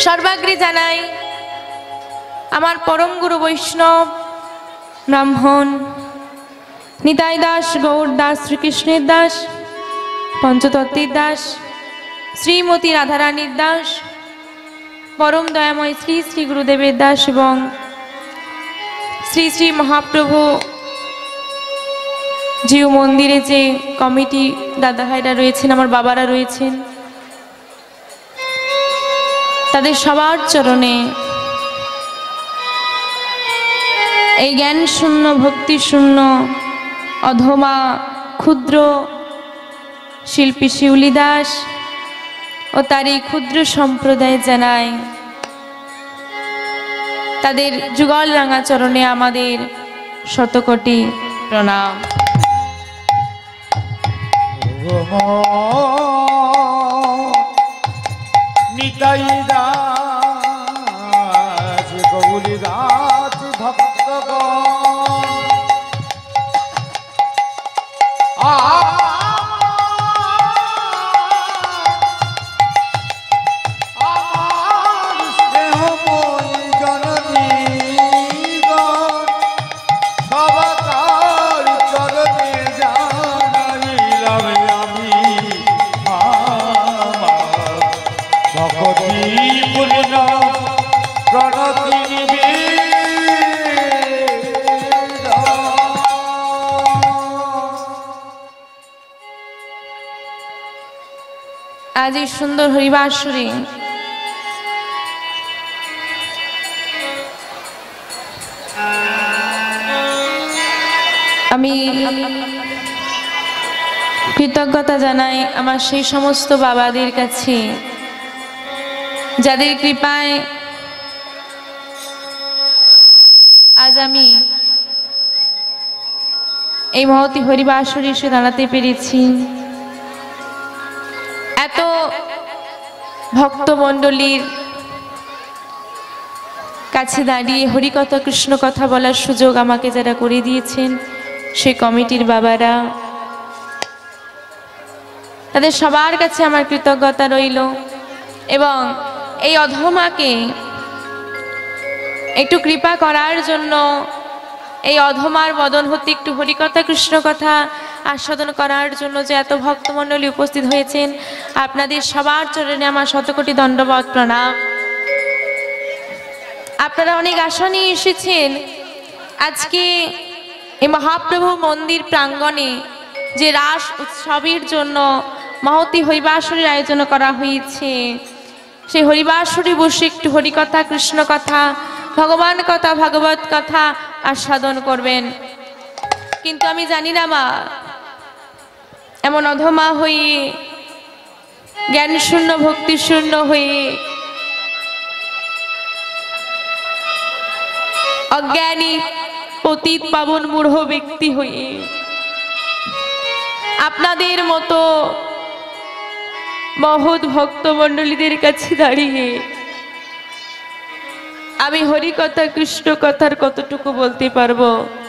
সর্বাগ্রে জানাই আমার পরম গুরু বৈষ্ণব ব্রাহ্মণ নিতাই দাস, গৌর দাস, শ্রীকৃষ্ণের দাস, পঞ্চতত্ত্বের দাস, শ্রীমতী রাধারানীর দাস, পরম দয়াময় শ্রী শ্রী গুরুদেবের দাস এবং শ্রী শ্রী মহাপ্রভু জিউ মন্দিরে যে কমিটি দাদা ভাইরা রয়েছেন, আমার বাবারা রয়েছেন, তাদের সবার চরণে এই জ্ঞান শূন্য, ভক্তি শূন্য, অধমা ক্ষুদ্র শিল্পী শিউলি দাস ও তার এই ক্ষুদ্র সম্প্রদায় জানায় তাদের যুগল রাঙা চরণে আমাদের শতকোটি প্রণাম। নিতাই দাস, গৌরী দাস, ভক্তগণ আজ এই সুন্দর হরিবাসরে আমি কৃতজ্ঞতা জানাই আমার সেই সমস্ত বাবাদের কাছে যাদের কৃপায় আজ আমি এই মহতী হরিবাসরে এসে দাঁড়াতে পেরেছি। এত ভক্তমণ্ডলীর কাছে দাঁড়িয়ে হরিকথা, কৃষ্ণ কথা বলার সুযোগ আমাকে যারা করে দিয়েছেন সেই কমিটির বাবারা, তাদের সবার কাছে আমার কৃতজ্ঞতা রইল। এবং এই অধমাকে একটু কৃপা করার জন্য, এই অধমার বদন হতে একটু হরিকথা, কৃষ্ণ কথা আস্বাদন করার জন্য যে এত ভক্তমণ্ডলী উপস্থিত হয়েছেন, আপনাদের সবার চরণে আমার শতকোটি দণ্ডবত প্রণাম। আপনারা অনেক আশা নিয়ে এসেছেন। আজকে এই মহাপ্রভু মন্দির প্রাঙ্গণে যে রাস উৎসবের জন্য মহতী হরিবাসরের আয়োজন করা হয়েছে, সেই হরিবাসরে বসে একটু হরিকথা, কৃষ্ণ কথা, ভগবান কথা, ভাগবত কথা আস্বাদন করবেন। কিন্তু আমি জানি না মা, এমন অধমা হয়ে, জ্ঞান শূন্য, ভক্তি শূন্য হয়ে, অজ্ঞানী পতিত পাবন মূঢ় ব্যক্তি হয়ে আপনাদের মতো মহৎ ভক্তমণ্ডলীদের কাছে দাঁড়িয়ে আমি হরিকথা, কৃষ্ণ কথার কতটুকু বলতে পারবো?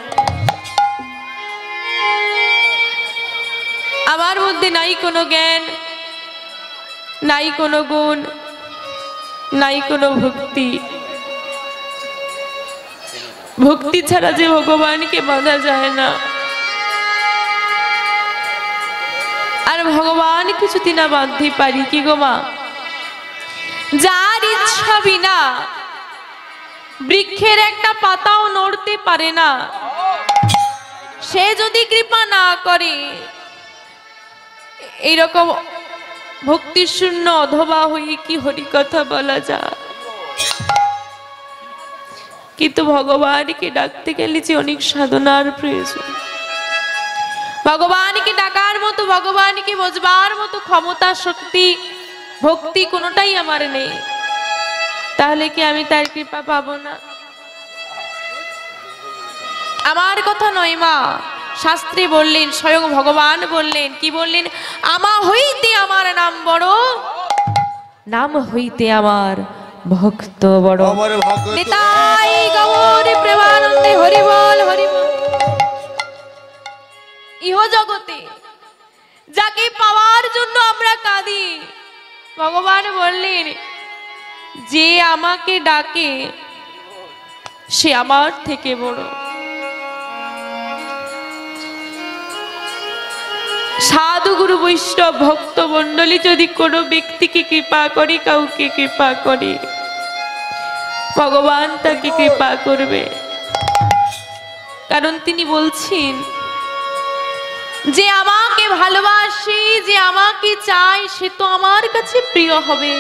আমার মধ্যে নাই কোনো জ্ঞান, নাই কোনো গুণ, নাই কোনো ভক্তি। ভক্তি ছাড়া যে ভগবানকে বাঁধা যায় না, আর ভগবানকে যদি না বাঁধতে পারি কি গো মা? যার ইচ্ছা বিনা বৃক্ষের একটা পাতাও নড়তে পারে না, সে যদি কৃপা না করে, এইরকম ভক্তি শূন্য অধবা হয়ে কি হরিকথা বলা যায়? কিন্তু ভগবানকে ডাকতে গেলে যে অনেক সাধনার প্রয়োজন। ভগবানকে ডাকার মতো, ভগবানকে বোঝবার মতো ক্ষমতা, শক্তি, ভক্তি কোনোটাই আমার নেই। তাহলে কি আমি তার কৃপা পাবো না? আমার কথা নয় মা, শাস্ত্রে বললেন, স্বয়ং ভগবান বললেন, কি বললেন? আমা হইতে আমার নাম বড়, নাম হইতে আমার ভক্ত বড়। নিতাই গৌর প্রেমানন্দে হরি বল, হরি বল। ইহ জগতে যাকে পাওয়ার জন্য আমরা কাঁদি, ভগবান বললেন যে আমাকে ডাকে সে আমার থেকে বড়। সাধু গুরু বৈষ্ণব ভক্ত মণ্ডলী যদি কোনো ব্যক্তিকে কৃপা করে, কাউকে কৃপা করে, ভগবান তাকে কৃপা করবে। কারণ তিনি বলছেন যে আমাকে ভালোবাসে, যে আমাকে চায়, সে তো আমার কাছে প্রিয় হবে।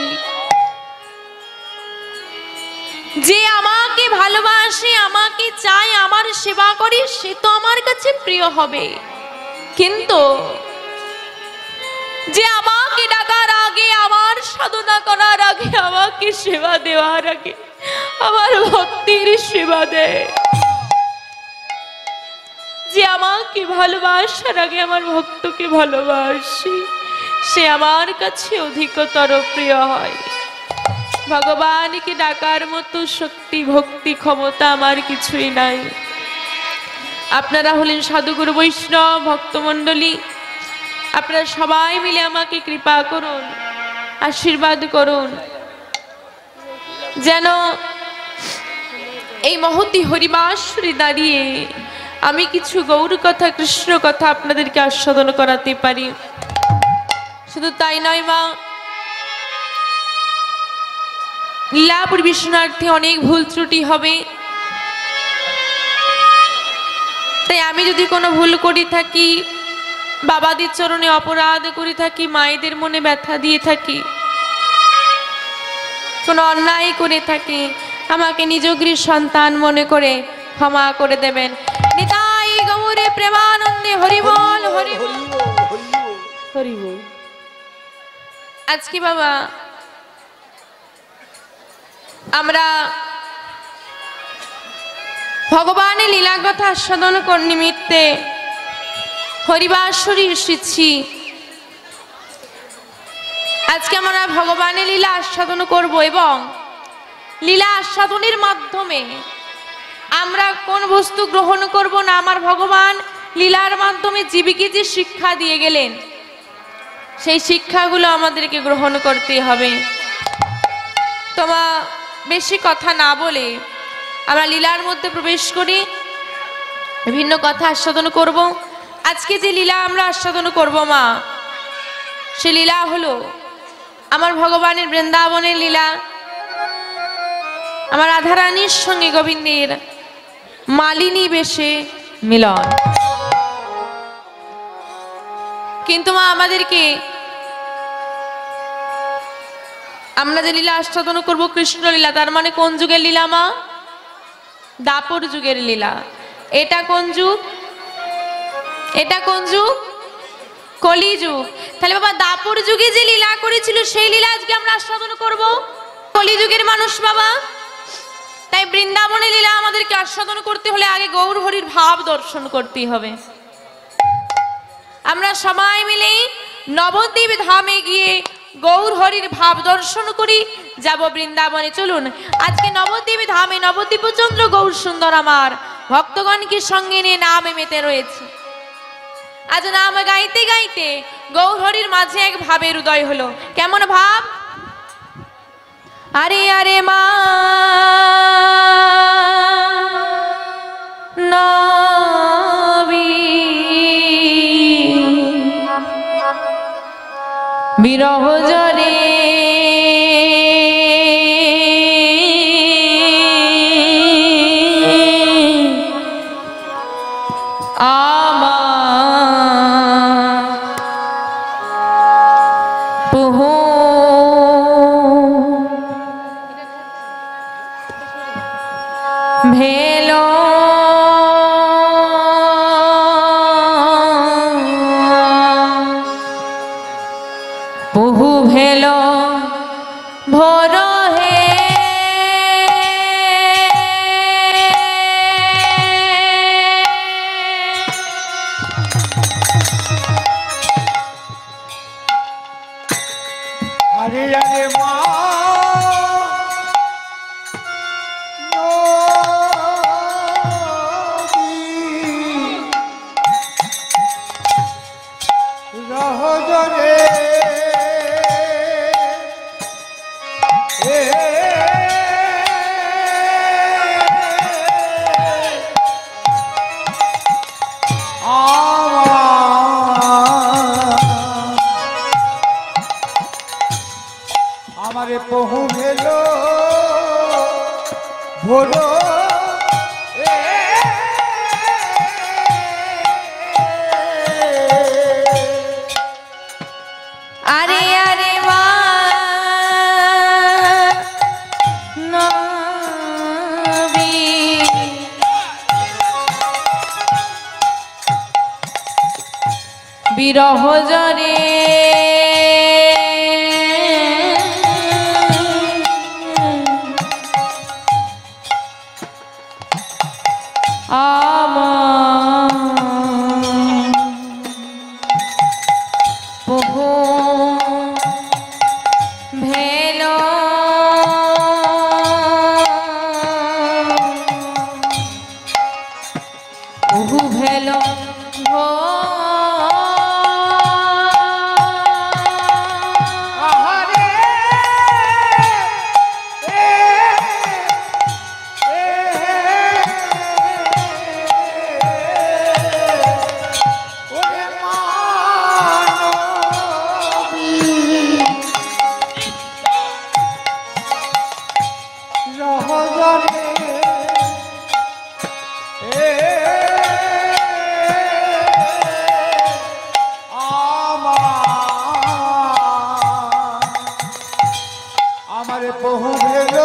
যে আমাকে ভালোবাসে, আমাকে চায়, আমার সেবা করে, সে তো আমার কাছে প্রিয় হবে। কিন্তু যে আমাকে ডাকার আগে, আমার সাধনা করার আগে, আমাকে সেবা দেওয়ার আগে আমার ভক্তির সেবা দেয়, যে আমাকে ভালোবাসার আগে আমার ভক্তকে ভালোবাসি, সে আমার কাছে অধিকতর প্রিয় হয়। ভগবানকে ডাকার মতো শক্তি, ভক্তি, ক্ষমতা আমার কিছুই নাই। আপনারা হলেন সাধুগুরু বৈষ্ণব ভক্তমণ্ডলী, আপনারা সবাই মিলে আমাকে কৃপা করুন, আশীর্বাদ করুন, যেন এই মহতি হরিবাসরে দাঁড়িয়ে আমি কিছু গৌর কথা, কৃষ্ণ কথা আপনাদেরকে আস্বাদন করাতে পারি। শুধু তাই নয় মা, লীলা পরিবেশনার্থে অনেক ভুল ত্রুটি হবে, তাই আমি যদি কোনো ভুল করি থাকি, বাবাদের চরণে অপরাধ করে থাকি, মায়েদের মনে ব্যথা দিয়ে থাকি, কোনো অন্যায় করে থাকি, আমাকে নিজ গৃহ সন্তান মনে করে ক্ষমা করে দেবেন। নিতাই গৌরে প্রেমানন্দে হরি বল, হরি বল, হরি বল। আজকে বাবা আমরা ভগবানের লীলা কথা আস্বাদন নিমিত্তে হরিবাসরে এসেছি। আজকে আমরা ভগবানের লীলা আস্বাদন করব এবং লীলা আস্বাদনের মাধ্যমে আমরা কোন বস্তু গ্রহণ করব না, আমার ভগবান লীলার মাধ্যমে জীবিকে যে শিক্ষা দিয়ে গেলেন, সেই শিক্ষাগুলো আমাদেরকে গ্রহণ করতে হবে। তোমা বেশি কথা না বলে আমরা লীলার মধ্যে প্রবেশ করি, বিভিন্ন কথা আস্বাদন করব। আজকে যে লীলা আমরা আস্বাদন করব মা, সে লীলা হলো আমার ভগবানের বৃন্দাবনের লীলা, আমার রাধারানীর সঙ্গে গোবিন্দের মালিনী বেশে মিলন। কিন্তু মা আমাদেরকে, আমরা যে লীলা আস্বাদন করব কৃষ্ণ লীলা, তার মানে কোন যুগের লীলা মা? দাপর যুগের লীলা। এটা কোন যুগ? এটা কোন যুগ? কলিযুগ। তাহলে বাবা দাপর যুগে যে লীলা করেছিল সেই লীলা আজকে আমরা আস্বাদন করব, কলিযুগের মানুষ বাবা। তাই বৃন্দাবনের লীলা আমাদেরকে আস্বাদন করতে হলে আগে গৌর হরির ভাব দর্শন করতে হবে। আমরা সবাই মিলে নবদ্বীপ ধামে গিয়ে গৌর হরির ভাব দর্শন করি, যাব বৃন্দাবনে। চলুন আজকে নবদ্বীপ ধামে নবদ্বীপচন্দ্র গৌর সুন্দর আমার ভক্তগণকে সঙ্গে নিয়ে নামে মেতে রয়েছে। আজ নাম গাইতে গাইতে গৌর হরির মাঝে এক ভাবের উদয় হলো। কেমন ভাব? আরে আরে মা নবী বিরহ জরে ভেলো বহু ভেলো ভোর হে আরে আরে মা ভেলো ভোলো আরে আরে নবী বিরহ জরে বহু ভেলো বহু ভেলো বহু ভেলো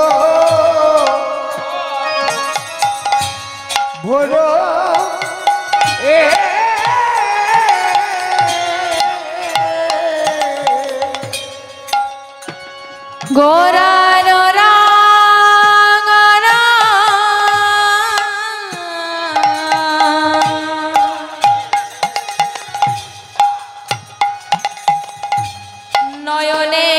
ভোলো গোরার নয়নে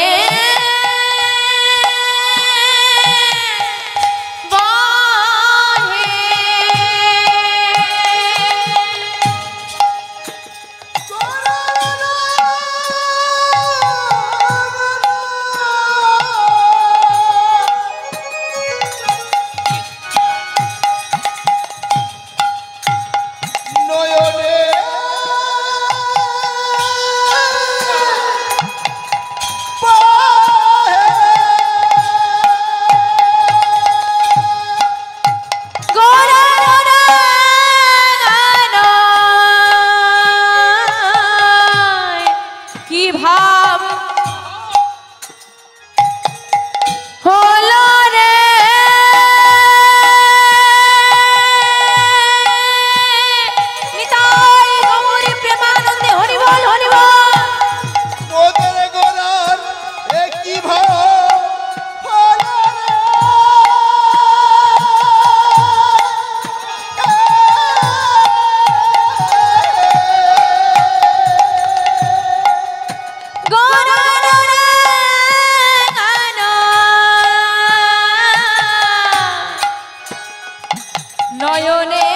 নয়নে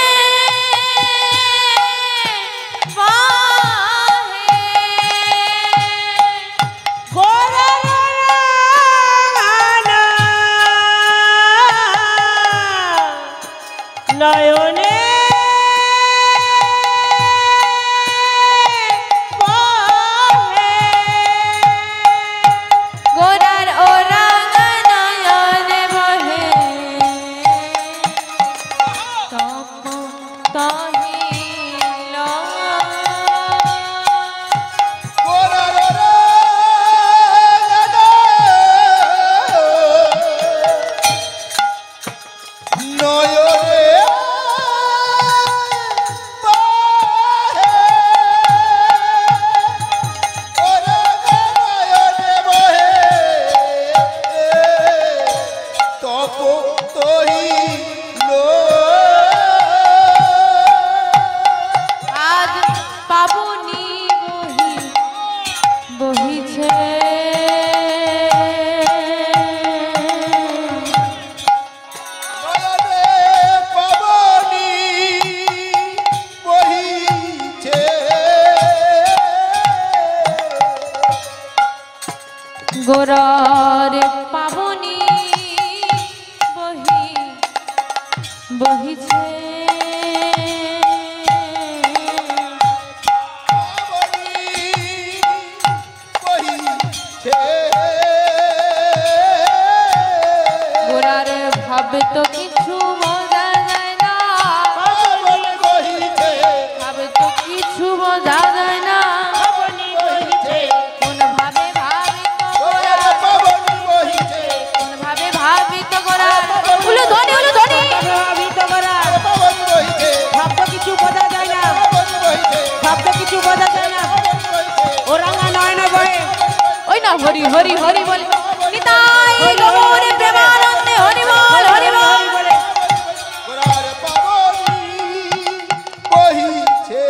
নয়নে গোরার ওরা নয়নে বহে তপ তহিল আজ পাবনি বহিছে গোরার পাবনি বহিছে ভাবে তো কিছু বোঝা যায় না, পাবনি বহিছে, ভাবে তো কিছু বোঝা যায় না, পাবনি বহিছে, কোন ভাবে ভাবিত ওরে করা, পাবনি বহিছে, কোন ভাবে ভাবিত করা, উলু ধ্বনি উলু ধ্বনি, ভাবিত করা পাবনি বহিছে, ভাব তো কিছু বোঝা যায় না, পাবনি বহিছে, ভাব তো কিছু বোঝা যায় না, ও রাঙা নয়নে বয়ে ওই না হরি হরি হরি বল, নিতাই গৌর প্রেমানন্দে হরি বল হরি বল। বলে ওরে পাবনি বহিছে।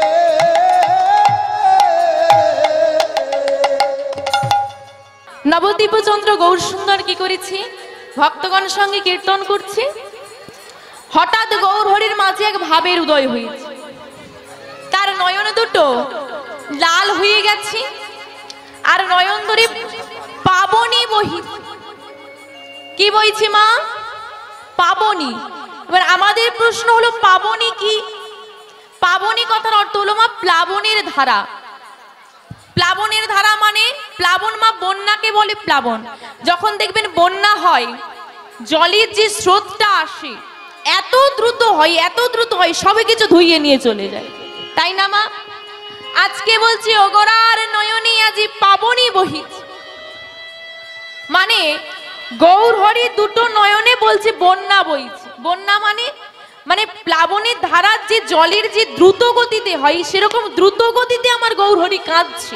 নবদ্বীপ চন্দ্র গৌর সুন্দর কি করেছি, ভক্তগণ সঙ্গে কীর্তন করছি, হঠাৎ গৌর হরির মাঝে এক ভাবের উদয় হয়েছে, তার নয়ন দুটো লাল হয়ে গেছে, আর নয়ন ধরে পাবনি বহি, কি বইছি মা? পাবনি। এবার আমাদের প্রশ্ন হলো পাবনি কি? পাবনি কথার অর্থ হলো মা প্লাবনের ধারা। প্লাবনের ধারা মানে প্লাবন মা বন্যাকে বলে প্লাবন। যখন দেখবেন বন্যা হয়, জলের যে স্রোতটা আসে এত দ্রুত হয়, এত দ্রুত হয়, সবে কিছু ধুইয়ে নিয়ে চলে যায়, তাই না মা? আজকে বলছি ওগরার নয়নে আজি পাবনি বহিছে, মানে গৌর হরি দুটো নয়নে বলছে বন্যা বইছে। বন্যা মানে মানে প্লাবনের ধারার যে জলের যে দ্রুত গতিতে হয়, সেরকম দ্রুত গতিতে আমার গৌর হরি কাঁদছে।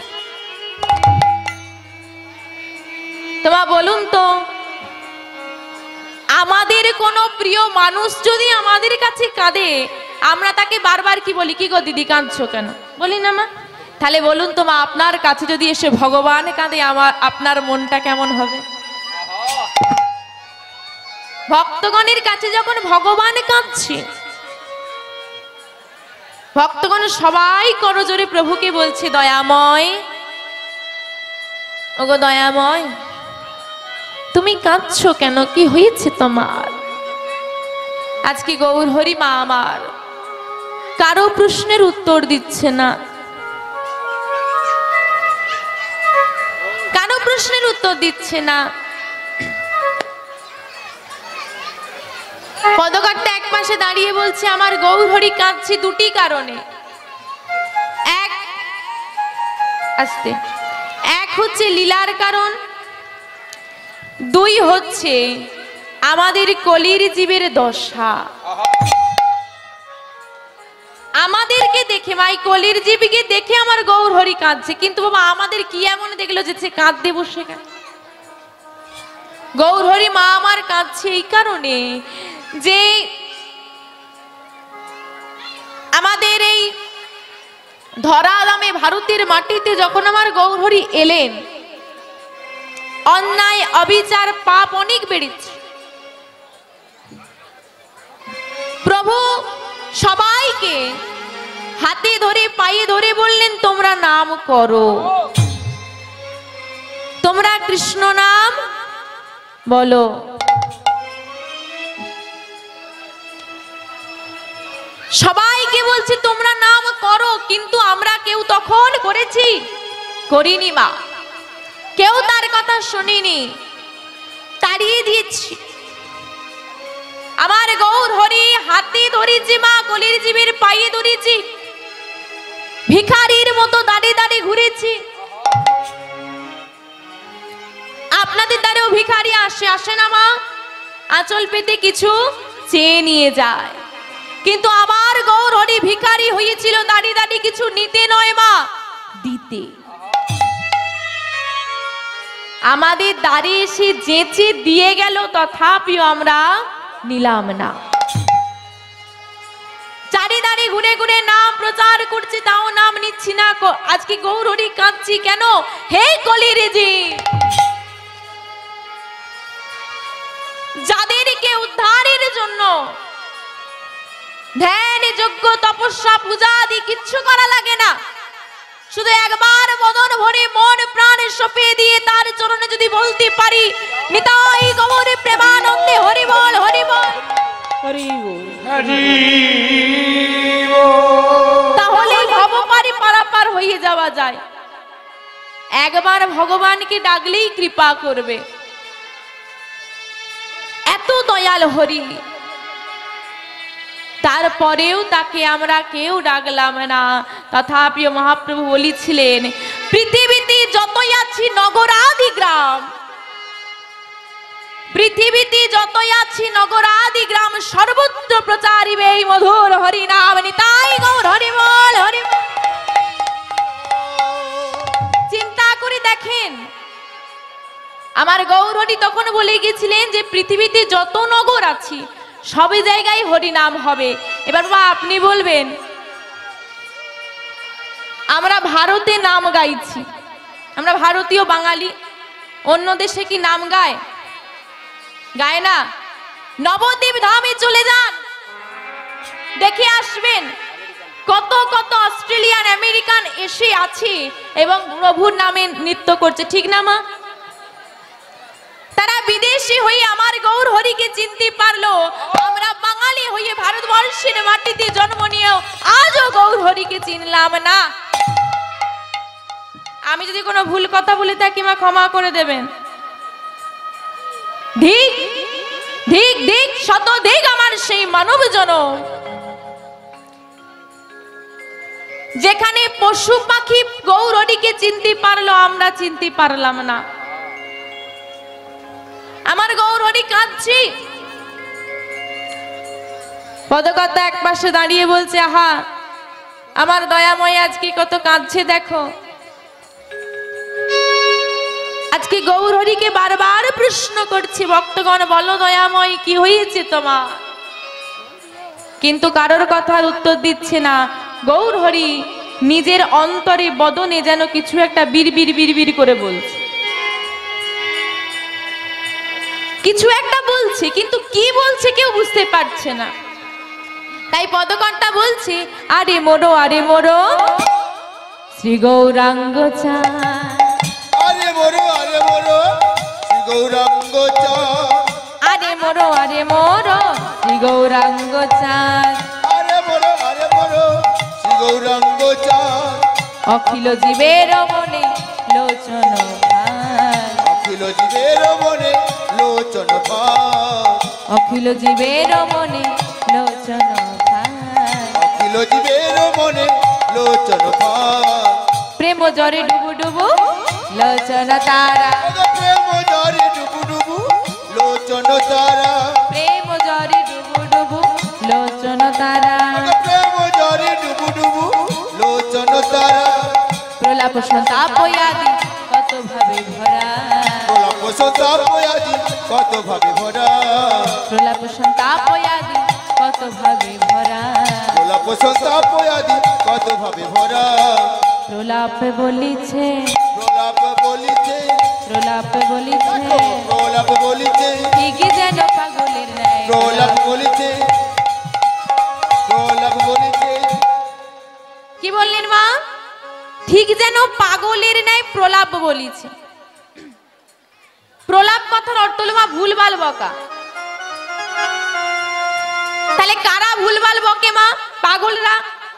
তোমা বলুন তো, আমাদের কোনো প্রিয় মানুষ যদি আমাদের কাছে কাঁদে, আমরা তাকে বারবার কি বলি? কি গো দিদি কাঁদছো কেন? বলি না মা? তাহলে বলুন তো মা, আপনার কাছে যদি এসে ভগবান কাঁদে, আপনার মনটা কেমন হবে? ভক্তগণের কাছে যখন ভগবান কাঁদছে, ভক্তগণ সবাই করজোরে প্রভুকে বলছে, দয়াময়, ওগো দয়াময়, তুমি কাঁদছো কেন? কি হয়েছে তোমার? আজকে গৌর হরি মা আমার কারো প্রশ্নের উত্তর দিচ্ছে না, কারো প্রশ্নের উত্তর দিচ্ছে না। পদকারটা এক পাশে দাঁড়িয়ে বলছে, আমার গৌর হরি কাঁদছে দুটি কারণে। এক, আস্তে, এক হচ্ছে লীলার কারণ, দুই হচ্ছে আমাদের কলির জীবের দশা। আমাদেরকে দেখে, মাই কলির জীবকে দেখে আমার গৌর হরি কাঁদছে, কিন্তু বাবা আমাদের কি এমন দেখলো যে সে কাঁদতে বসে গেল? গৌর হরি মা আমার কাঁদছে এই কারণে যে আমাদের এই ধরাধামে ভারতের মাটিতে যখন আমার গৌর হরি এলেন, অন্যায় অবিচার পাপ অনেক বেড়েছে। প্রভু সবাইকে হাতে ধরে পায়ে ধরে বললেন, তোমরা নাম করো, তোমরা কৃষ্ণ নাম বলো। সবাইকে বলছি তোমরা নাম করো, কিন্তু আমরা কেউ তখন করেছি? করিনি মা, কেউ তার কথা শুনিনি, তাড়িয়ে দিয়েছি। আমার গৌর হরি হাতে ধরেছি মা, কলির জীবের পায়ে ধরেছি, ভিখারির মতো দাঁড়িয়ে দাঁড়িয়ে ঘুরেছি। আপনাদের দ্বারেও ভিখারি আসে, আসে না মা? আঁচল পেতে কিছু চেয়ে নিয়ে যায়, কিন্তু আমার গৌর হরি ভিখারি হয়েছিল দাঁড়িয়ে দাঁড়িয়ে কিছু নিতে নয় মা, দিতে। আমাদের দাঁড়িয়ে এসে যেচে দিয়ে গেল, তথাপিও আমরা নিলাম না। চারি দাঁড়িয়ে ঘুরে ঘুরে নাম প্রচার করছি, তাও নাম নিচ্ছি না। আজকে গৌর হরি কাঁদছি কেন? হে কলির জীব, যাদেরকে উদ্ধারের জন্য ধ্যান যজ্ঞ তপস্যা পূজা আদি কিচ্ছু করা লাগে না, শুধু একবার বদন ভরে মন প্রাণ সঁপে দিয়ে তার চরণে যদি বলতে পারি, নিতাই গৌর প্রেমানন্দে হরি বল হরি বল, হরি বল। তাহলে ভবপারি পারাপার হয়ে যাওয়া যায়। একবার ভগবানকে ডাকলেই কৃপা করবে। এত দয়াল হরি, তারপরেও তাকে আমরা কেউ ডাকলাম না। তথাপি মহাপ্রভু বলেছিলেন, পৃথিবীতে যতই আছি নগরাদি গ্রাম, পৃথিবীতে যতই আছি নগরাদি গ্রাম, সর্বত্র প্রচারিবে এই মধুর হরি নাম। নিতাই গৌর হরি বল, হরি বল। চিন্তা করে দেখেন, আমার গৌর হরি তখন বলে গেছিলেন যে পৃথিবীতে যত নগর আছি সব জায়গায় হরি নাম হবে। এবার বাবা আপনি বলবেন, আমরা ভারতে নাম গাইছি, আমরা ভারতীয় বাঙালি, অন্য দেশে কি নাম গায়? গায় না। নবদ্বীপ ধামে চলে যান, দেখে আসবেন কত কত অস্ট্রেলিয়ান আমেরিকান এসে আছে এবং প্রভুর নামে নৃত্য করছে, ঠিক না মা? তারা বিদেশি হয়ে আমার গৌর হরিকে চিনতে পারলো, আমরা বাঙালি হয়ে ভারতবর্ষের মাটিতে জন্ম নিয়েও আজও গৌর হরিকে চিনলাম না। আমি যদি কোনো ভুল কথা বলে থাকি মা ক্ষমা করে দেবেন। ধিক ধিক ধিক শত ধিক আমার সেই মানব জনম, যেখানে পশু পাখি গৌর হরিকে চিনতে পারলো, আমরা চিনতে পারলাম না। আমার গৌর হরি কাঁদছি, পদকর্তা এক পাশে দাঁড়িয়ে বলছে, আহা আমার দয়াময় আজকে কত কাঁদছে দেখো। আজকে গৌর হরিকে বারবার প্রশ্ন করছি, ভক্তগণ বলো দয়াময় কি হয়েছে তোমার? কিন্তু কারোর কথার উত্তর দিচ্ছে না। গৌর হরি নিজের অন্তরে বদনে যেন কিছু একটা বিড়বিড় বিড়বিড় করে বলছে, কিছু একটা বলছে, কিন্তু কি বলছে কেউ বুঝতে পারছে না। তাই পদকর্তা বলছে, আরে মোরো শ্রী গৌরাঙ্গ চাঁদ, আরে মোরো শ্রী গৌরাঙ্গ চাঁদ, আরে মোরো শ্রী গৌরাঙ্গ চাঁদ, আরে মোরো শ্রী গৌরাঙ্গ চাঁদ, অখিল জীবের মনে লোচন ভার, অখিল জীবের মনে লোচন ভার, অখিল জীবের মনে লোচন ভার, অখিল জীবের মনে লোচন ভার, প্রেম জরে ডুবু ডুবু লোচন তারা, প্রেম জরে ডুবু ডুবু লোচন তারা, প্রেম জরে ডুবু ডুবু লোচন তারা, প্রেম জরে ডুবু ডুবু লোচন তারা, প্রলাপ সন্তাপ আদি কত ভাবে ভরা, প্রলাপ সন্তাপ আদি কত ভাবে ভরা, প্রলাপ সন্তাপ আদি কত ভাবে ভরা, প্রলাপ সন্তাপ আদি কত ভাবে ভরা, প্রলাপ বলিছে, প্রলাপ বলিছে, প্রলাপ বলিছে, প্রলাপ বলিছে, ঠিকই যেন পাগলের ন্যায়, প্রলাপ বলিছে, প্রলাপ বলিছে। কি বললেন মা? ঠিক যেন পাগলের ন্যায় প্রলাপ বলিছে। প্রলাপ কথার অর্থ হলো মা ভুলভাল বকা। তাহলে কারা ভুলভাল বকে মা? পাগলরা।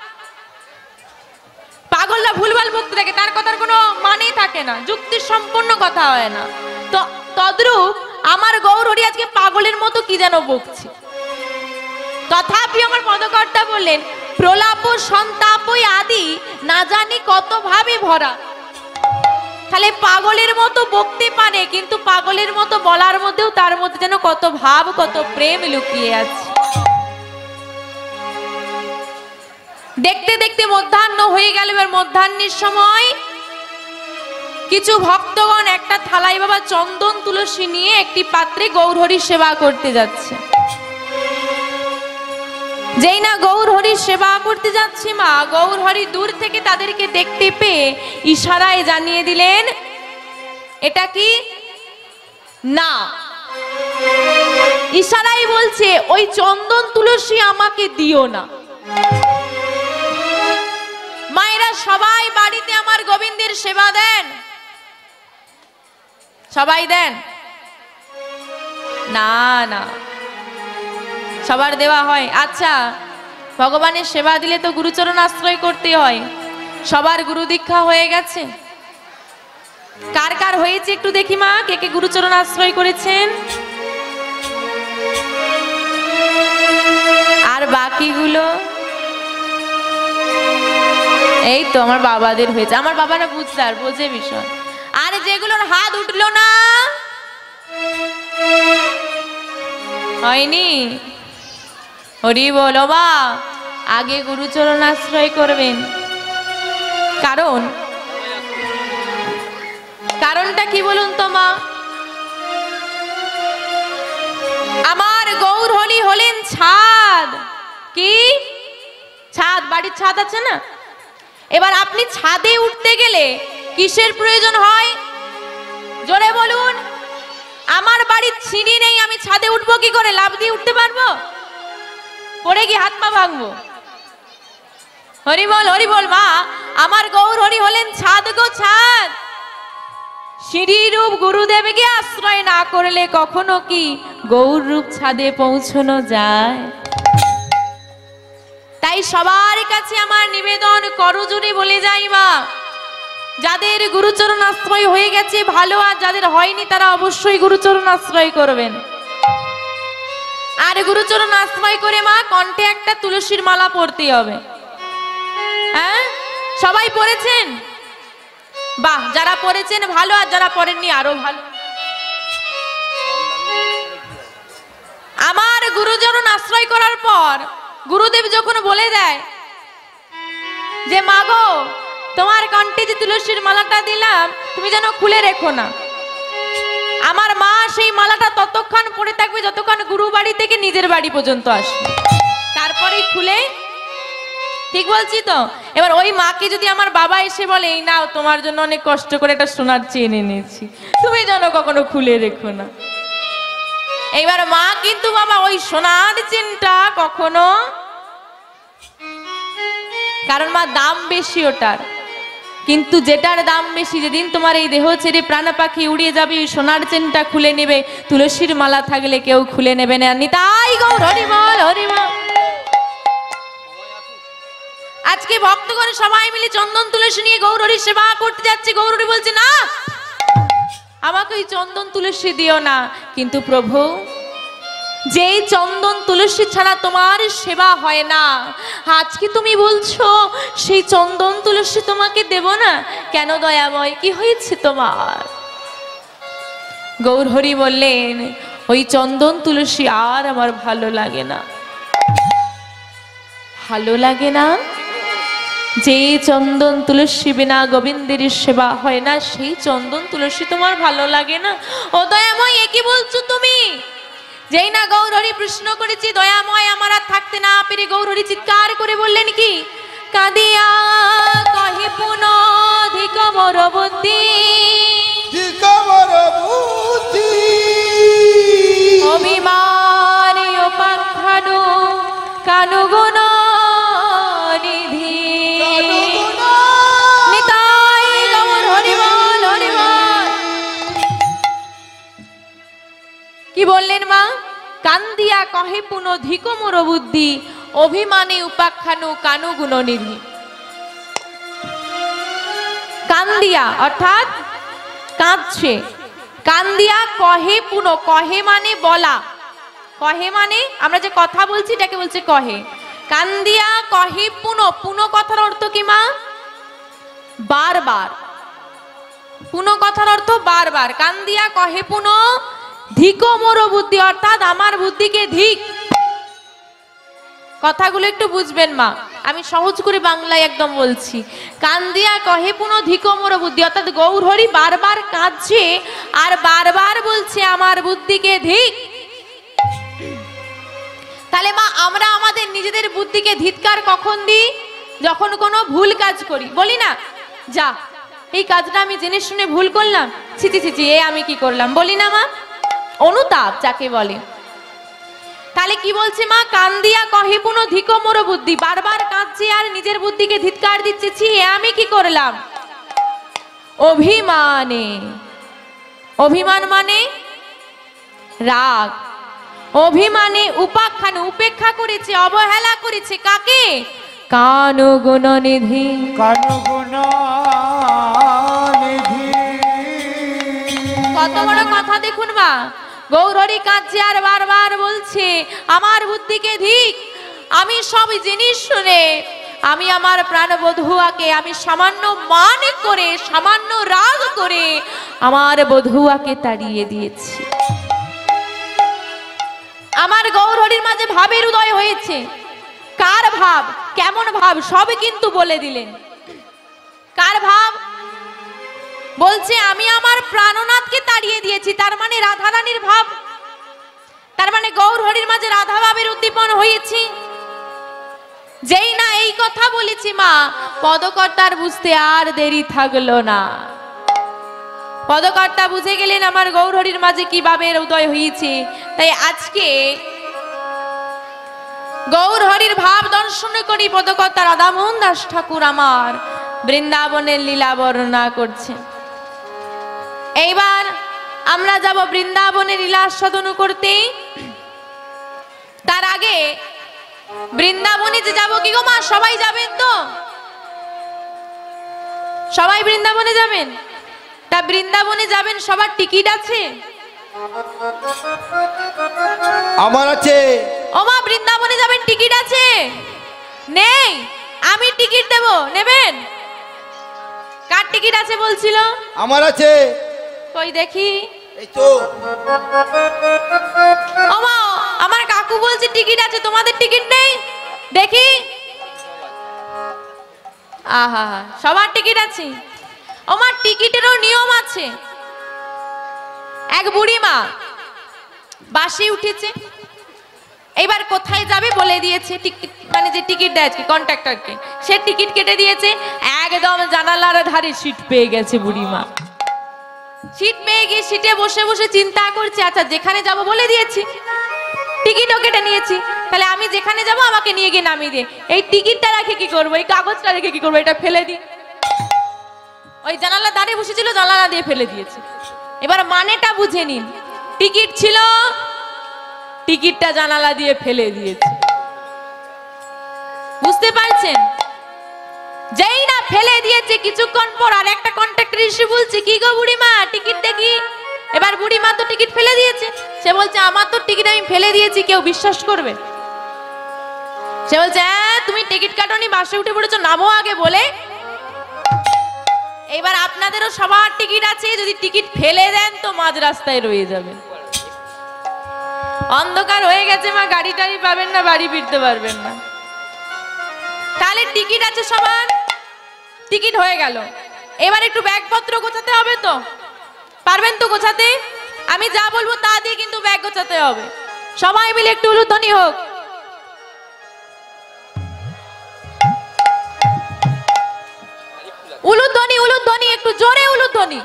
পাগলরা ভুলভাল বকতে থাকে, তার কথার কোনো মানেই থাকে না, যুক্তি সম্পন্ন কথা হয় না। তো তদ্রূপ আমার গৌর হরি আজকে পাগলের মতো কি যেন বকছে। তথাপি আমার পদকর্তা বললেন, প্রলাপ সন্তাপ আদি না জানি কত ভাবে ভরা। তাহলে পাগলের মতো বকতে পারে, কিন্তু পাগলের মতো বলার মধ্যেও তার মধ্যে যেন কত ভাব, কত প্রেম লুকিয়ে আছে। দেখতে দেখতে মধ্যাহ্ন হয়ে গেল। এবার মধ্যাহ্নের সময় কিছু ভক্তগণ একটা থালায় বাবা চন্দন তুলসী নিয়ে একটি পাত্রে গৌর হরির সেবা করতে যাচ্ছে। যেই না গৌর হরির সেবা করতে যাচ্ছে মা, গৌর হরি দূর থেকে তাদেরকে দেখতে পেয়ে ইশারায় জানিয়ে দিলেন, এটা কি না। ইশারায় বলছে, ওই চন্দন তুলসী আমাকে দিও না। মায়েরা সবাই বাড়িতে আমার গোবিন্দের সেবা দেন, সবাই দেন না? না, সবার দেওয়া হয়। আচ্ছা, ভগবানের সেবা দিলে তো গুরুচরণ আশ্রয় করতে হয়। সবার গুরু দীক্ষা হয়ে গেছে? কার কার হয়েছে একটু দেখি মা, কে কে গুরুচরণ আশ্রয় করেছেন? বাকিগুলো এই তো আমার বাবাদের হয়েছে, আমার বাবারা বুঝদার, বোঝে বিষয়। আর যেগুলোর হাত উঠলো না, হয়নি, হরি বল বা আগে গুরুচরণ আশ্রয় করবেন। কারণটা কি বলুন তো মা? আমার গৌর হরি হলেন ছাদ। কি ছাদ? বাড়ির ছাদ আছে না? এবার আপনি ছাদে উঠতে গেলে কিসের প্রয়োজন হয়? জোরে বলুন। আমার বাড়ির সিঁড়ি নেই, আমি ছাদে উঠবো কি করে? লাফ দিয়ে উঠতে পারবো? পড়ে গিয়ে হাত পা ভাঙবো। হরি বল মা, আমার গৌর হরি হলেন ছাদ গো ছাদ। সিঁড়ি রূপ গুরুদেবকে আশ্রয় না করলে কখনো কি গৌর রূপ ছাদে পৌঁছানো যায়? তাই সবার কাছে আমার নিবেদন, করজোড়ে বলে যাই মা, যাদের গুরুচরণ আশ্রয় হয়ে গেছে ভালো, আর যাদের হয়নি তারা অবশ্যই গুরুচরণ আশ্রয় করবেন। আর গুরুচরণ আশ্রয় করে মা কণ্ঠে একটা তুলসীর মালা পরতে হবে। হ্যাঁ, সবাই পড়েছেন? বাহ, যারা পড়েছেন ভালো, আর যারা পড়েননি আরো ভালো। আমার গুরুচরণ আশ্রয় করার পর গুরুদেব যখন বলে দেয় যে মা গো, তোমার কণ্ঠে যে তুলসীর মালাটা দিলাম তুমি যেন খুলে রেখো না, আমার মা সেই মালাটা ততক্ষণ পড়ে থাকবে যতক্ষণ গুরু বাড়ি থেকে নিজের বাড়ি পর্যন্ত আসবে, তারপরেই খুলে। ঠিক বলছি তো? এবার ওই মাকে যদি আমার বাবা এসে বলে এই নাও তোমার জন্য অনেক কষ্ট করে একটা সোনার চেন এনেছি, তুমি যেন কখনো খুলে রেখো না। এইবার মা কিন্তু বাবা ওই সোনার চেনটা কখনো, কারণ মা দাম বেশি ওটার, কিন্তু যেটার দাম বেশি, যেদিন তোমার এই দেহ ছেড়ে প্রাণ পাখি উড়িয়ে যাবে ওই সোনার চেনটা খুলে নেবে, তুলসীর মালা থাকলে কেউ খুলে নেবে না। নিতাই গৌর হরি বল, হরি বল। আজকে ভক্তগণ সবাই মিলে চন্দন তুলসী নিয়ে গৌর হরি সেবা করতে যাচ্ছে। গৌর হরি বলছে না, আমাকে ওই চন্দন তুলসী দিও না। কিন্তু প্রভু, যেই চন্দন তুলসী ছাড়া তোমার সেবা হয় না, আজকে তুমি বলছো সেই চন্দন তুলসী তোমাকে দেব না কেন? দয়াময়, কি হয়েছে তোমার? গৌর হরি বললেন, ওই চন্দন তুলসী আর আমার ভালো লাগে না। ভালো লাগে না? যে চন্দন তুলসী বিনা গোবিন্দের সেবা হয় না, সেই চন্দন তুলসী তোমার ভালো লাগে না? ও দয়াময়, এ কি বলছো তুমি? যেই না গৌর হরি প্রশ্ন করেছি, দয়াময় আমার আর থাকতে না পেরে গৌর হরি চিৎকার করে বললেন কি, কাঁদিয়া কহি পুনধিক মোর বুদ্ধি, অভিমানী উপাখ্যানু কানু গুণ নিধি। নিতাই গৌর হরি বল, হরি বল। কি বললেন মা? কান্দিয়া কহে পুনধিক মোর বুদ্ধি, অভিমানী উপাখ্যানু কানু গুণনিধি। কান্দিয়া অর্থাৎ কাঁদছে, কান্দিয়া কহে পুন, কহে মানে বলা, কহে মানে আমরা যে কথা বলছি এটাকে বলছে কহে। কান্দিয়া কহে পুন, পুন কথার অর্থ কি মা? বারবার। পুন কথার অর্থ বারবার। কান্দিয়া কহে পুন ধিক মোর বুদ্ধি, অর্থাৎ আমার বুদ্ধিকে ধিক। কথাগুলো একটু বুঝবেন মা, আমি সহজ করে বাংলায় একদম বলছি। কান্দিয়া কহে পুন ধিক মোর বুদ্ধি, অর্থাৎ গৌর হরি বারবার কাঁদছে আর বারবার বলছে আমার বুদ্ধিকে ধিক। তাহলে মা, আমরা আমাদের নিজেদের বুদ্ধিকে ধিৎকার কখন দিই? যখন কোনো ভুল কাজ করি। বলি না, যা এই কাজটা আমি জেনে শুনে ভুল করলাম, ছিচি ছিচি এ আমি কি করলাম, বলি না মা? অনুতাপ যাকে বলে। তাহলে কি বলছে মা? কান্দিয়া কহে পুন ধিক মোর বুদ্ধি, বারবার কাঁদছে আর নিজের বুদ্ধিকে ধিৎকার দিচ্ছে, ছি এ আমি কি করলাম। অভিমানে, অভিমান মানে রাগ, অভিমানে উপাখ্যান উপেক্ষা করেছে, অবহেলা করেছে কাকে? কানু গুণনিধি, কানু গুণনিধি। কত বড় কথা দেখুন মা, গৌর হরি কাঁদছে আর বারবার বলছে আমার বুদ্ধিকে ধিক, আমি সব জিনিস শুনে আমি আমার প্রাণবধূয়াকে আমি সামান্য মান করে সামান্য রাগ করে আমার বধূয়াকে তাড়িয়ে দিয়েছি। আমার গৌরহরির মাঝে ভাবের উদয় হয়েছে। কার ভাব, কেমন ভাব, সবই কিন্তু বলে দিলেন। কার ভাব? বলছে আমি আমার প্রাণনাথকে তাড়িয়ে দিয়েছি, তার মানে রাধারানীর ভাব। তার মানে গৌরহরির মাঝে রাধা ভাবের উদ্দীপন হয়েছি। যেই না এই কথা বলেছি মা, পদকর্তার বুঝতে আর দেরি থাকলো না। পদকর্তা বুঝে গেলেন আমার গৌরহরির মাঝে কি ভাবের উদয় হয়েছে। তাই আজকে গৌরহরির ভাব দর্শন করি পদকর্তা রাধামোহন দাস ঠাকুর আমার বৃন্দাবনের লীলা বর্ণনা করছে। এইবার আমরা যাব বৃন্দাবনের লীলা আস্বাদন করতে। তার আগে বৃন্দাবনে যে যাব কি গো মা, সবাই যাবেন তো? সবাই বৃন্দাবনে যাবেন? তা বৃন্দাবনে যাবেন, সবার টিকিট আছে? আমার আছে। ও মা, বৃন্দাবনে যাবেন, টিকিট আছে? নেই, আমি টিকিট দেব, নেবেন? কার টিকিট আছে বলছিল? আমার আছে। কই দেখি। এই তো। ও মা, আমার কাকু বলছে টিকিট আছে, তোমাদের টিকিট নেই? দেখি। আহা, সবার টিকিট আছে। ও মা, টিকিটেরও নিয়ম আছে। এক বুড়ি মা বাসে উঠেছে, এইবার কোথায় যাবে বলে দিয়েছে। টিকিট মানে যে টিকিট দেয় কন্ট্রাক্টরকে, সে টিকিট কেটে দিয়েছে। একদম জানালার ধারে সিট পেয়ে গেছে বুড়ি মা। সিট পেয়ে গিয়ে সিটে বসে বসে চিন্তা করছে, আচ্ছা যেখানে যাব বলে দিয়েছি, টিকিটও কেটে নিয়েছি, তাহলে আমি যেখানে যাব আমাকে নিয়ে গিয়ে নামিয়ে দিয়ে এই টিকিটটা রেখে কি করবো, এই কাগজটা রেখে কি করবো, এটা ফেলে দিই। ওই জানালা দাঁড়িয়ে বসেছিল, জানালা দিয়ে ফেলে দিয়েছে। এবার মানেটা বুঝে নিন, টিকিট ছিল, টিকিটটা জানালা দিয়ে ফেলে দিয়েছে। বুঝতে পারছেন? যেই না ফেলে দিয়েছে, কিছুক্ষণ পর আর একটা কন্ট্রাক্টর এসে বলছে, কি গো বুড়িমা, টিকিট দেখি। এবার বুড়িমা তো টিকিট ফেলে দিয়েছে, সে বলছে আমার তো টিকিট আমি ফেলে দিয়েছি, কেউ বিশ্বাস করবে? সে বলছে তুমি টিকিট কাটোনি, বাসে উঠে পড়েছো, নামো আগে বলে। এবার আপনাদেরও সবার টিকিট আছে, যদি টিকিট ফেলে দেন তো মাঝ রাস্তায় রয়ে যাবে। অন্ধকার হয়ে গেছে মা, গাড়ি টাড়ি পাবেন না, বাড়ি ফিরতে পারবেন না। তাহলে টিকিট আছে সবার, টিকিট হয়ে গেল। এবার একটু ব্যাগপত্র গোছাতে হবে তো, পারবেন তো গোছাতে? আমি যা বলবো তা দিয়ে কিন্তু ব্যাগ গোছাতে হবে। সবাই মিলে একটু উলুধ্বনি হোক। উলুধ্বনি, উলুধ্বনি, একটু জোরে উলুধ্বনি।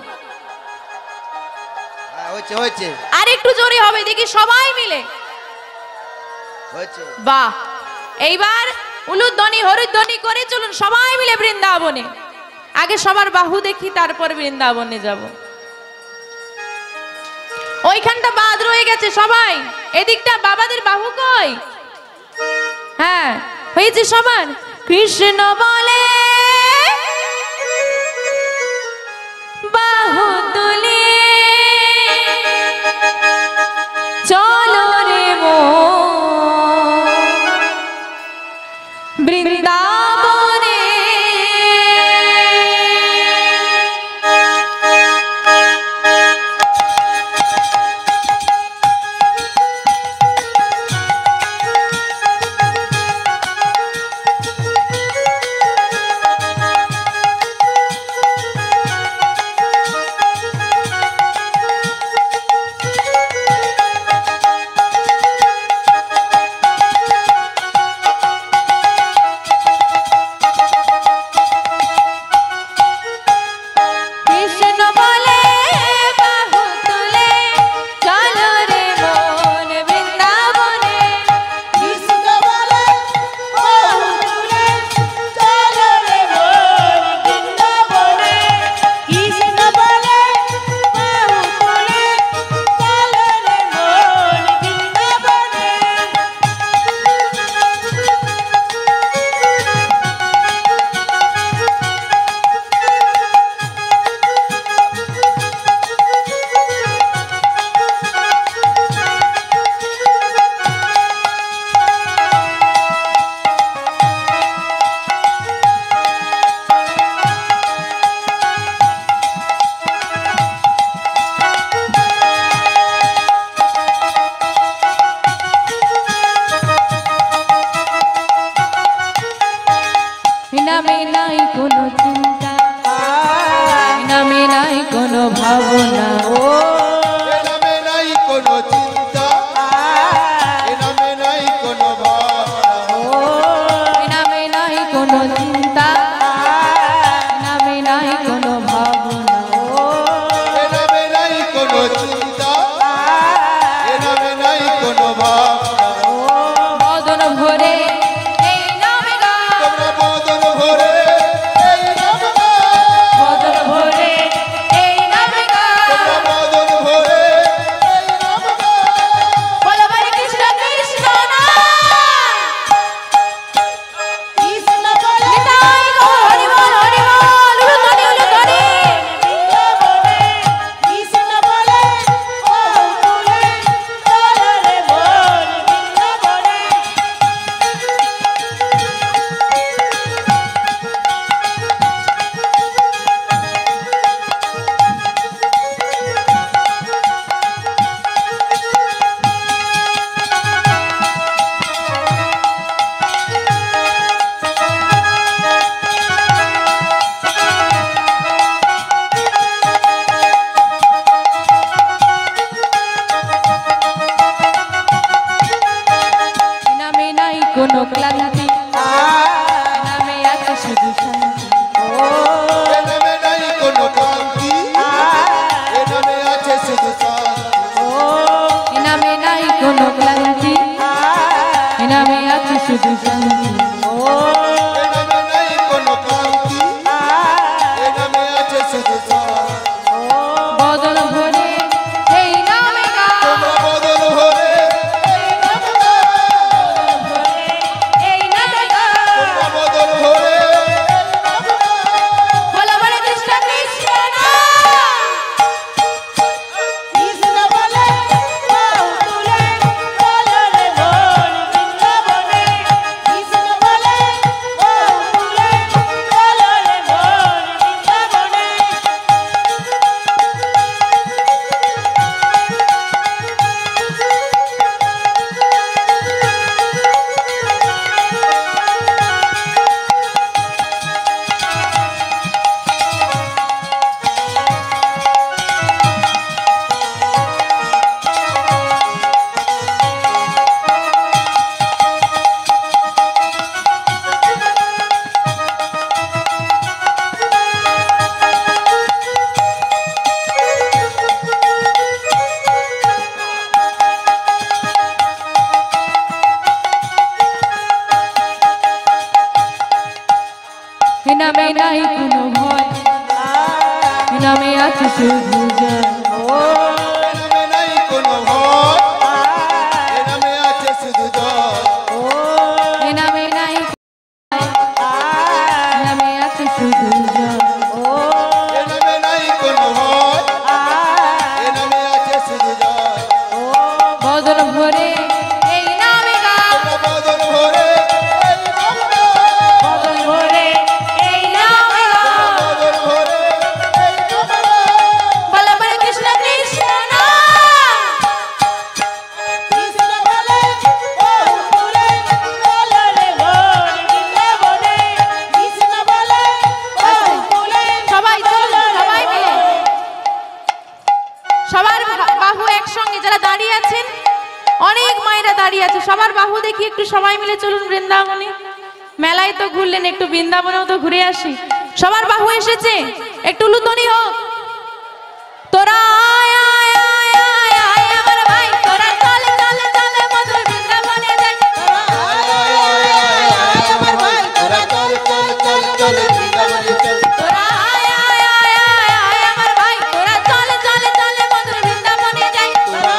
হয়েছে হয়েছে, আর একটু জোরে হবে, দেখি সবাই মিলে। হয়েছে। বাহ, এইবার উলুধ্বনি হরিধ্বনি করে চলুন সবাই মিলে বৃন্দাবনে। আগে সবার বাহু দেখি, তারপর বৃন্দাবনে যাব। ওইখানটা বাদ রয়ে গেছে, সবাই এদিকটা বাবাদের বাহু কই? হ্যাঁ হয়েছে সবার। কৃষ্ণ বলে বাহু তুলে চলো রে মো বৃন্দাবনে। বদন ভরে এই নামে গাও, তোমরা বদন ভরে এই নাম গাও, বদন ভরে এই নামে গাও। তোমরা বদন ভরে এই নাম গাও। বলো হরে কৃষ্ণ কৃষ্ণ নাম, কৃষ্ণ বলে নিতাই গৌর হরি বল হরি বল, উলুধ্বনি উলুধ্বনি। বৃন্দাবনে কৃষ্ণ বলে ও তুলে চলো রে বোন বৃন্দাবনে। নামে নাই কোনো ক্লান্তি, নামে আছে শুধু শান্তি। এ নামে নাই কোনো ক্লান্তি, এ নামে আছে শুধু শান্তি। নামে নাই কোনো ক্লান্তি, নামে আছে শুধু শান্তি। এ নামে নাই কোনো ক্লান্তি, এ নামে আছে শুধু শান্তি। বদন ভরে এই নামে গাও, তোমরা বদন ভরে এই নাম গাও, এই নামে গাও। তোমরা বদন ভরে এই নাম গাও। বলো হরে কৃষ্ণ কৃষ্ণ নাম, কৃষ্ণ বলে ও তুলে চলো রে বোন বৃন্দাবনে। কৃষ্ণ বলে ও তুলে চলো রে বোন বৃন্দাবনে। নামে নাই কোনো ভয়, নামে আছে শুধু জয়। এ নামে নাই কোনো ভয়, এ নামে আছে শুধু জয়। নামে নাই নামে আছে শুধু জয়। এ নামে নাই কোনো ভয়, এ নামে আছে শুধু জয়। বদন ভরে এই নামে গাও, তোমরা বদন ভরে এই নাম গাও, বদন ভরে এই নামে গাও। বদন ভরে এই নাম গাও। বলো হরে কৃষ্ণ কৃষ্ণ নাম, কৃষ্ণ বলে ও তুলে চলো রে বোন বৃন্দাবনে। কৃষ্ণ বলে ও তুলে সবাই চলুন, সবাই মিলে সবার বাহু একসঙ্গে যারা দাঁড়িয়ে আছেন, অনেক মায়েরা দাঁড়িয়ে আছে, সবার বাহু দেখি একটু সবাই মিলে চলুন বৃন্দাবনে। মেলায় তো ঘুরলেন, একটু বৃন্দাবনেও তো ঘুরে আসি। সবার বাহু এসেছে, একটু উলুধ্বনি হোক। তোরা আয় আয় আয় আয় আয় আমার ভাই, তোরা চল চল চল মধুর বৃন্দাবনে যাই। আমার ভাই তোরা চল চল চল চল বৃন্দাবনে চল। তোরা আয় আয় আয় আয় আয় আমার ভাই, তোরা চল চল চল মধুর বৃন্দাবনে যাই।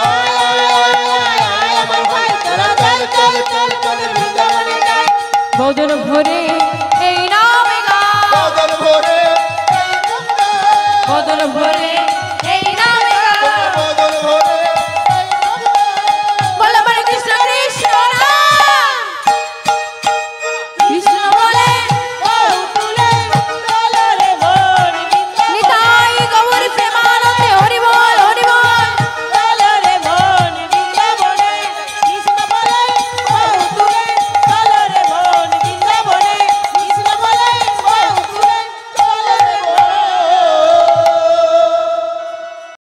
আমার ভাই তোরা চল চল চল চল বৃন্দাবনে যাই। বদন ভরে এই নামে গাও, বদন ভরে এই নাম গাও, বদন ভরে